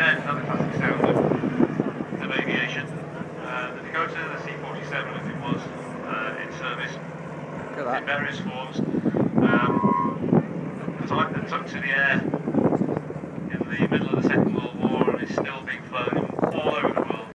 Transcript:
again, another classic sound of aviation. The Dakota, the C-47, if it was in service, in various forms. Took to the air in the middle of the Second World War and is still being